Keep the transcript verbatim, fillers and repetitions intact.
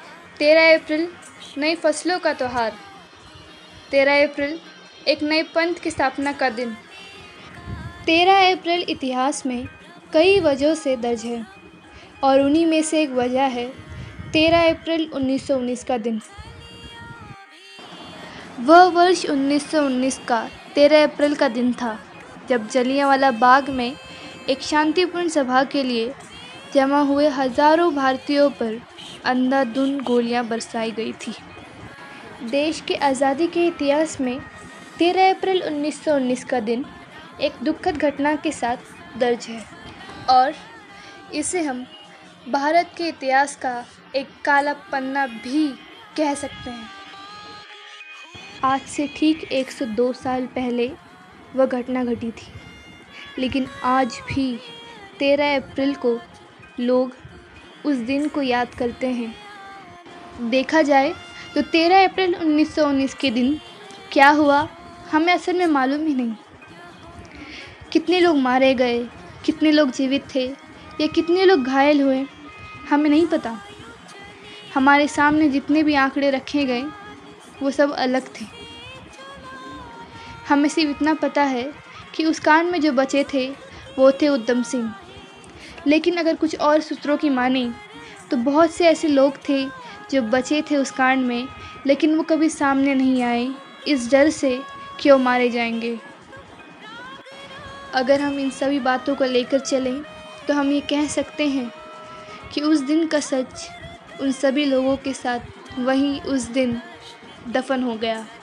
तेरह अप्रैल नई फसलों का त्योहार। तेरह अप्रैल एक नए पंथ की स्थापना का दिन। तेरह अप्रैल इतिहास में कई वजहों से दर्ज है और उन्हीं में से एक वजह है तेरह अप्रैल उन्नीस सौ उन्नीस का दिन। वह वर्ष उन्नीस सौ उन्नीस का तेरह अप्रैल का दिन था जब जलियांवाला बाग में एक शांतिपूर्ण सभा के लिए जमा हुए हजारों भारतीयों पर अंधाधुंध गोलियां बरसाई गई थी। देश के आज़ादी के इतिहास में तेरह अप्रैल उन्नीस सौ उन्नीस का दिन एक दुखद घटना के साथ दर्ज है और इसे हम भारत के इतिहास का एक काला पन्ना भी कह सकते हैं। आज से ठीक एक सौ दो साल पहले वह घटना घटी थी, लेकिन आज भी तेरह अप्रैल को लोग उस दिन को याद करते हैं। देखा जाए तो तेरह अप्रैल उन्नीस सौ उन्नीस के दिन क्या हुआ हमें असल में मालूम ही नहीं। कितने लोग मारे गए, कितने लोग जीवित थे या कितने लोग घायल हुए हमें नहीं पता। हमारे सामने जितने भी आंकड़े रखे गए वो सब अलग थे। हमें सिर्फ इतना पता है कि उस कांड में जो बचे थे वो थे उधम सिंह। लेकिन अगर कुछ और सूत्रों की माने तो बहुत से ऐसे लोग थे जो बचे थे उस कांड में, लेकिन वो कभी सामने नहीं आए इस डर से कि वो मारे जाएंगे। अगर हम इन सभी बातों को लेकर चलें तो हम ये कह सकते हैं कि उस दिन का सच उन सभी लोगों के साथ वहीं उस दिन दफन हो गया।